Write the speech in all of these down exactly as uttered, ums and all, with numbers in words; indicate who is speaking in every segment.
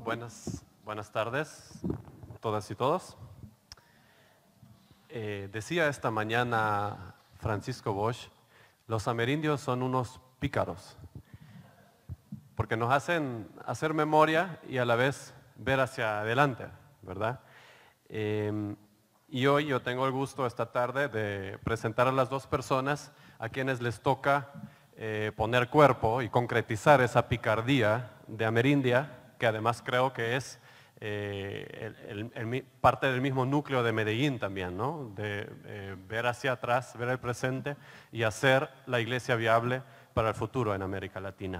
Speaker 1: buenas, buenas tardes, todas y todos. Eh, decía esta mañana Francisco Bosch, los amerindios son unos pícaros, porque nos hacen hacer memoria y a la vez ver hacia adelante, ¿verdad? Eh, y hoy yo tengo el gusto esta tarde de presentar a las dos personas a quienes les toca eh, poner cuerpo y concretizar esa picardía de amerindia, que además creo que es eh, el, el, el, parte del mismo núcleo de Medellín también, ¿no? De eh, ver hacia atrás, ver el presente y hacer la iglesia viable para el futuro en América Latina.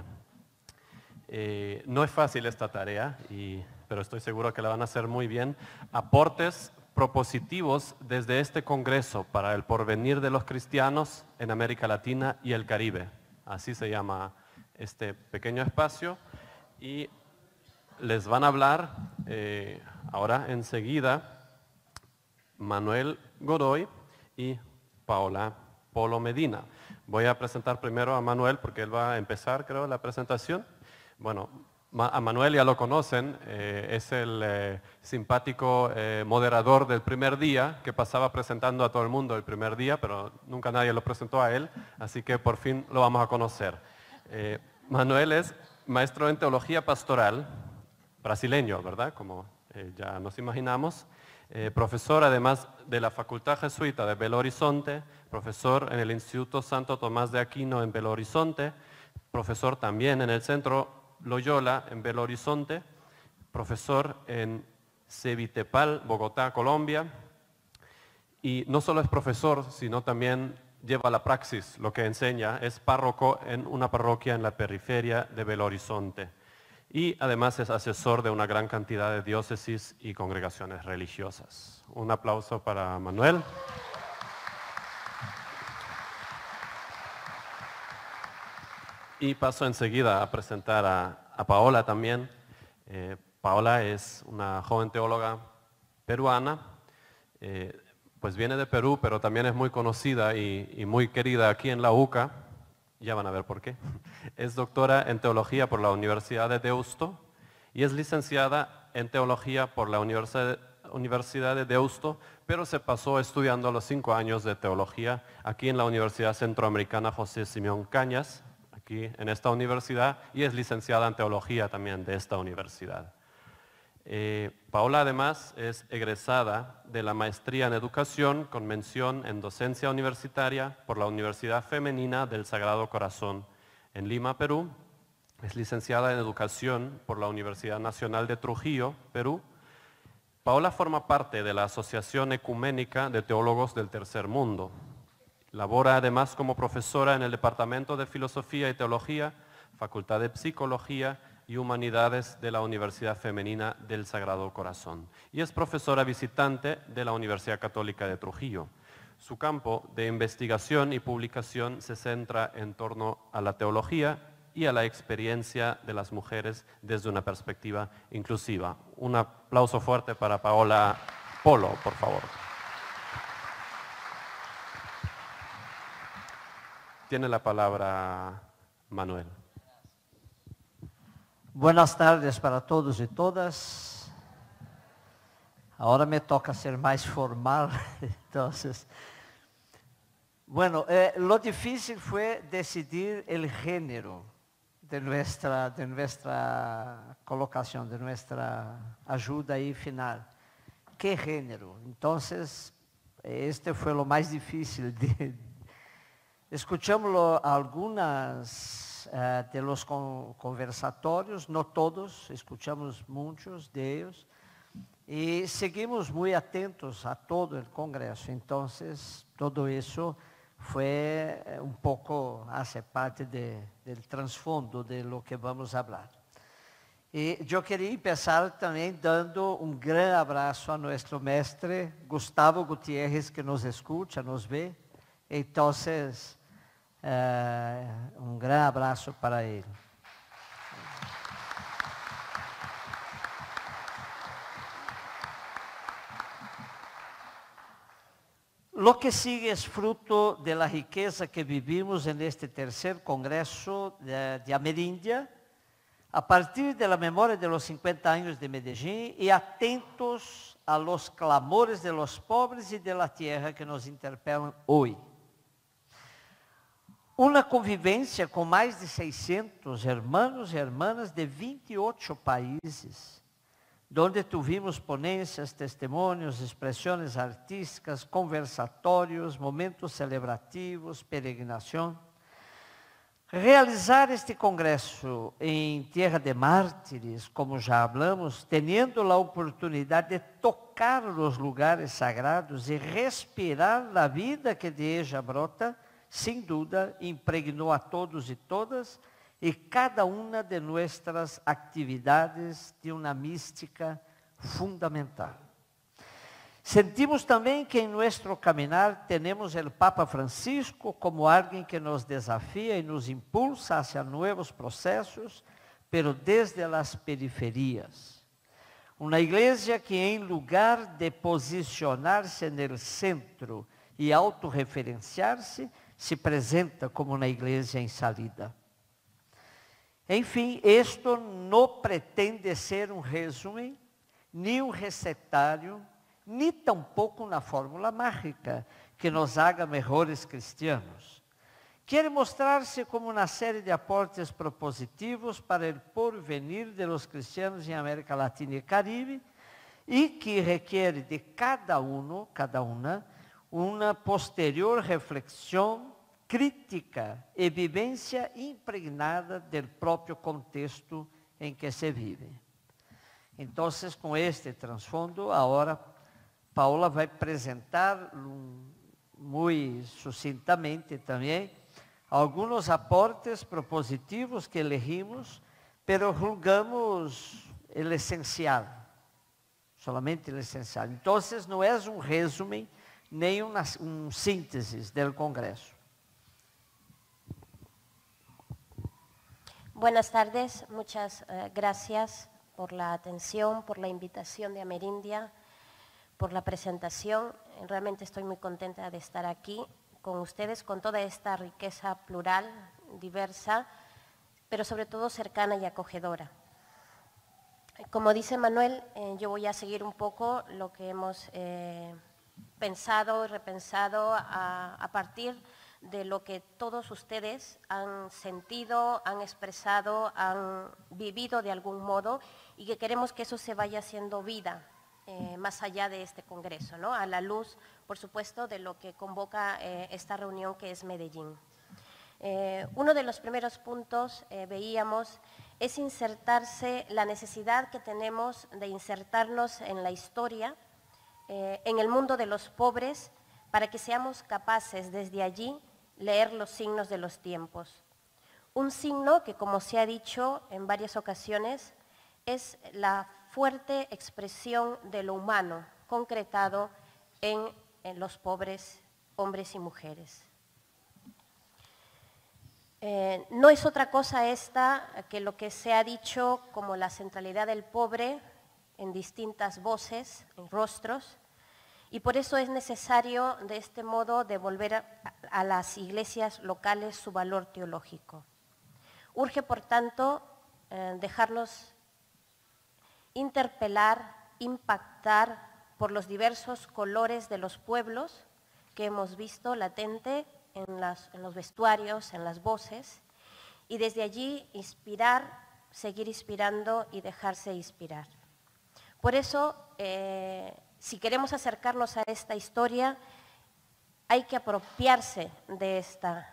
Speaker 1: Eh, no es fácil esta tarea, y, pero estoy seguro que la van a hacer muy bien. Aportes propositivos desde este Congreso para el porvenir de los cristianos en América Latina y el Caribe. Así se llama este pequeño espacio. Y les van a hablar eh, ahora enseguida Manuel Godoy y Paola Polo Medina. Voy a presentar primero a Manuel porque él va a empezar, creo, la presentación. Bueno, a Manuel ya lo conocen, eh, es el eh, simpático eh, moderador del primer día que pasaba presentando a todo el mundo el primer día, pero nunca nadie lo presentó a él, así que por fin lo vamos a conocer. Eh, Manuel es maestro en teología pastoral, brasileño, ¿verdad? Como eh, ya nos imaginamos. Eh, profesor además de la Facultad Jesuita de Belo Horizonte, profesor en el Instituto Santo Tomás de Aquino en Belo Horizonte, profesor también en el Centro Loyola en Belo Horizonte, profesor en Cevitepal, Bogotá, Colombia, y no solo es profesor, sino también lleva la praxis, lo que enseña, es párroco en una parroquia en la periferia de Belo Horizonte. Y además es asesor de una gran cantidad de diócesis y congregaciones religiosas. Un aplauso para Manuel. Y paso enseguida a presentar a, a Paola también. Eh, Paola es una joven teóloga peruana, eh, pues viene de Perú, pero también es muy conocida y, y muy querida aquí en la U C A. Ya van a ver por qué. Es doctora en teología por la Universidad de Deusto y es licenciada en teología por la Universidad de Deusto, pero se pasó estudiando los cinco años de teología aquí en la Universidad Centroamericana José Simeón Cañas, aquí en esta universidad, y es licenciada en teología también de esta universidad. Eh, Paola además es egresada de la maestría en educación con mención en docencia universitaria por la Universidad Femenina del Sagrado Corazón en Lima, Perú. Es licenciada en educación por la Universidad Nacional de Trujillo, Perú. Paola forma parte de la Asociación Ecuménica de Teólogos del Tercer Mundo. Labora además como profesora en el Departamento de Filosofía y Teología, Facultad de Psicología y Humanidades de la Universidad Femenina del Sagrado Corazón. Y es profesora visitante de la Universidad Católica de Trujillo. Su campo de investigación y publicación se centra en torno a la teología y a la experiencia de las mujeres desde una perspectiva inclusiva. Un aplauso fuerte para Paola Polo, por favor. Tiene la palabra Manuel.
Speaker 2: Buenas tardes para todos y todas. Ahora me toca ser más formal, entonces. Bueno, eh, lo difícil fue decidir el género de nuestra, de nuestra colocación, de nuestra ayuda ahí final. ¿Qué género? Entonces, este fue lo más difícil. De, escuchamos lo, algunas Uh, de los con, conversatorios, no todos, escuchamos muchos de ellos y seguimos muy atentos a todo el Congreso. Entonces, todo eso fue un poco, hace parte de, del trasfondo de lo que vamos a hablar. Y yo quería empezar también dando un gran abrazo a nuestro mestre Gustavo Gutiérrez, que nos escucha, nos ve. Entonces, Uh, um grande abraço para ele. Lo que sigue es fruto de la riqueza que vivimos en este tercer Congreso de, de Amerindia, a partir de la memoria de los cincuenta años de Medellín y atentos a los clamores de los pobres y de la tierra que nos interpelan hoy. Una convivência com mais de seiscentos hermanos e hermanas de vinte e oito países, donde tuvimos ponências, testemunhos, expressões artísticas, conversatórios, momentos celebrativos, peregrinação. Realizar este congresso em Tierra de Mártires, como já hablamos, tendo a oportunidade de tocar os lugares sagrados e respirar a vida que de ella brota, sem dúvida, impregnou a todos e todas, e cada uma de nossas atividades de uma mística fundamental. Sentimos também que em nosso caminhar temos o Papa Francisco como alguém que nos desafia e nos impulsa hacia novos processos, pero desde as periferias. Uma igreja que, em lugar de posicionar-se no centro e autorreferenciar-se, se apresenta como uma igreja em salida. Enfim, isto não pretende ser um resumo, nem um recetário, nem tampouco uma fórmula mágica que nos haga melhores cristianos. Quer mostrar-se como uma série de aportes propositivos para o porvenir de los cristianos em América Latina e Caribe e que requer de cada um, cada uma, uma posterior reflexão crítica e vivência impregnada do próprio contexto em que se vive. Então, com este transfondo, agora Paula vai apresentar muito sucintamente também alguns aportes propositivos que elegimos, pero julgamos o essencial, solamente o essencial. Então, não é um resumo, nem uma um síntese do congresso.
Speaker 3: Buenas tardes, muchas uh, gracias por la atención, por la invitación de Amerindia, por la presentación. Realmente estoy muy contenta de estar aquí con ustedes, con toda esta riqueza plural, diversa, pero sobre todo cercana y acogedora. Como dice Manuel, eh, yo voy a seguir un poco lo que hemos eh, pensado y repensado a, a partir de lo que todos ustedes han sentido, han expresado, han vivido de algún modo y que queremos que eso se vaya haciendo vida eh, más allá de este congreso, ¿no? A la luz, por supuesto, de lo que convoca eh, esta reunión que es Medellín. Eh, uno de los primeros puntos, eh, veíamos, es insertarse, la necesidad que tenemos de insertarnos en la historia, eh, en el mundo de los pobres, para que seamos capaces desde allí leer los signos de los tiempos. Un signo que, como se ha dicho en varias ocasiones, es la fuerte expresión de lo humano concretado en, en los pobres hombres y mujeres. Eh, no es otra cosa esta que lo que se ha dicho como la centralidad del pobre en distintas voces, en rostros, y por eso es necesario de este modo devolver a, a las iglesias locales su valor teológico. Urge, por tanto, eh, dejarnos interpelar, impactar por los diversos colores de los pueblos que hemos visto latente en, las, en los vestuarios, en las voces, y desde allí inspirar, seguir inspirando y dejarse inspirar. Por eso, eh, si queremos acercarnos a esta historia, hay que apropiarse de esta,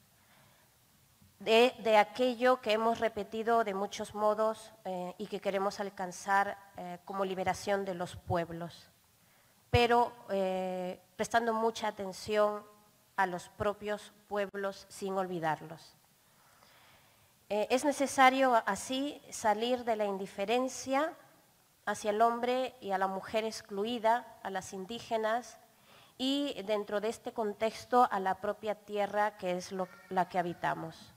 Speaker 3: de, de aquello que hemos repetido de muchos modos eh, y que queremos alcanzar eh, como liberación de los pueblos, pero eh, prestando mucha atención a los propios pueblos sin olvidarlos. Eh, es necesario así salir de la indiferencia hacia el hombre y a la mujer excluida, a las indígenas y dentro de este contexto a la propia tierra que es lo, la que habitamos.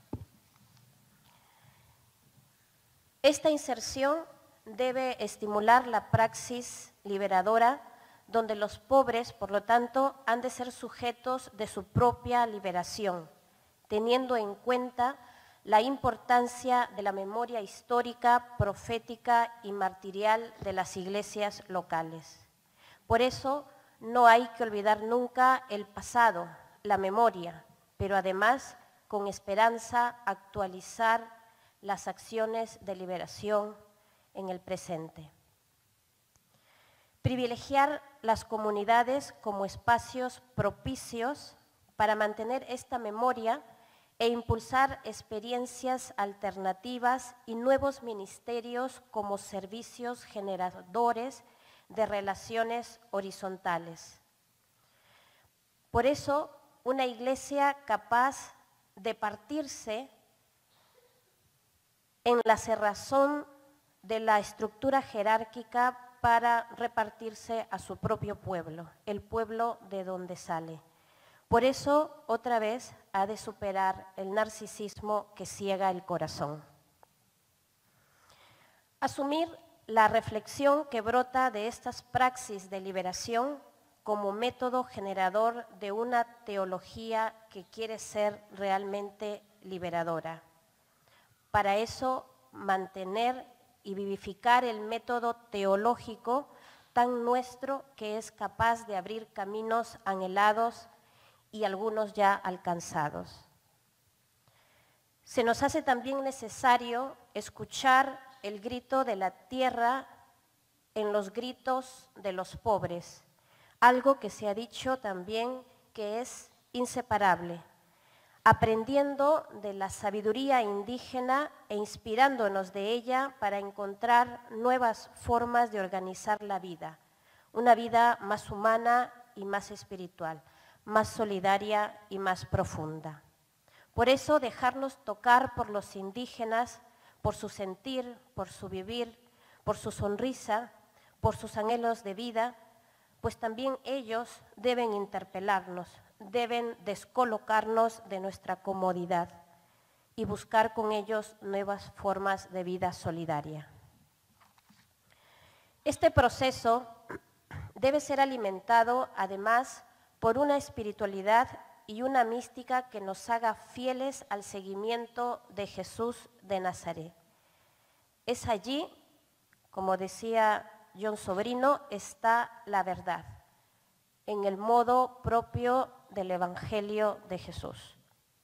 Speaker 3: Esta inserción debe estimular la praxis liberadora donde los pobres, por lo tanto, han de ser sujetos de su propia liberación, teniendo en cuenta la importancia de la memoria histórica, profética y martirial de las iglesias locales. Por eso no hay que olvidar nunca el pasado, la memoria, pero además con esperanza actualizar las acciones de liberación en el presente. Privilegiar las comunidades como espacios propicios para mantener esta memoria e impulsar experiencias alternativas y nuevos ministerios como servicios generadores de relaciones horizontales. Por eso, una iglesia capaz de partirse en la cerrazón de la estructura jerárquica para repartirse a su propio pueblo, el pueblo de donde sale. Por eso, otra vez, ha de superar el narcisismo que ciega el corazón. Asumir la reflexión que brota de estas praxis de liberación como método generador de una teología que quiere ser realmente liberadora. Para eso, mantener y vivificar el método teológico tan nuestro que es capaz de abrir caminos anhelados y algunos ya alcanzados. Se nos hace también necesario escuchar el grito de la tierra en los gritos de los pobres, algo que se ha dicho también que es inseparable, aprendiendo de la sabiduría indígena e inspirándonos de ella para encontrar nuevas formas de organizar la vida, una vida más humana y más espiritual, más solidaria y más profunda. Por eso dejarnos tocar por los indígenas, por su sentir, por su vivir, por su sonrisa, por sus anhelos de vida, pues también ellos deben interpelarnos, deben descolocarnos de nuestra comodidad y buscar con ellos nuevas formas de vida solidaria. Este proceso debe ser alimentado además por una espiritualidad y una mística que nos haga fieles al seguimiento de Jesús de Nazaret. Es allí, como decía John Sobrino, está la verdad, en el modo propio del Evangelio de Jesús.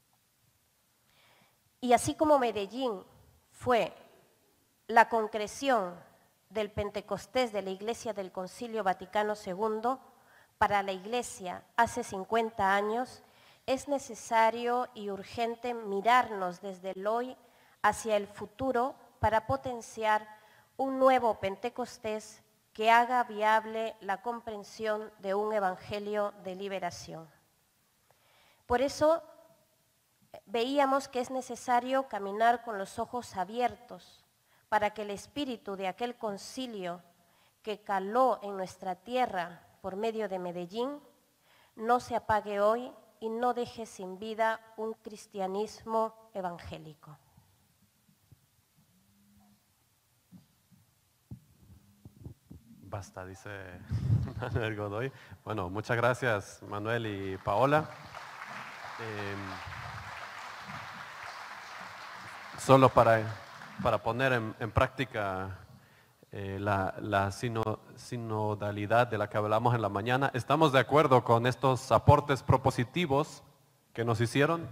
Speaker 3: Y así como Medellín fue la concreción del Pentecostés de la Iglesia del Concilio Vaticano segundo, para la Iglesia hace cincuenta años, es necesario y urgente mirarnos desde el hoy hacia el futuro para potenciar un nuevo Pentecostés que haga viable la comprensión de un evangelio de liberación. Por eso veíamos que es necesario caminar con los ojos abiertos para que el espíritu de aquel concilio que caló en nuestra tierra por medio de Medellín no se apague hoy y no deje sin vida un cristianismo evangélico.
Speaker 1: Basta, dice Manuel Godoy. Bueno, muchas gracias Manuel y Paola. Eh, solo para, para poner en, en práctica eh, la, la sino, sinodalidad de la que hablamos en la mañana, ¿estamos de acuerdo con estos aportes propositivos que nos hicieron?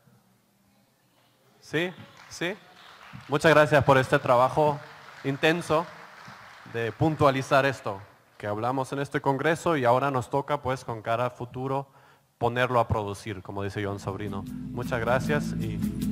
Speaker 1: ¿Sí? ¿Sí? Muchas gracias por este trabajo intenso de puntualizar esto que hablamos en este congreso y ahora nos toca pues con cara a futuro ponerlo a producir, como dice John Sobrino. Muchas gracias y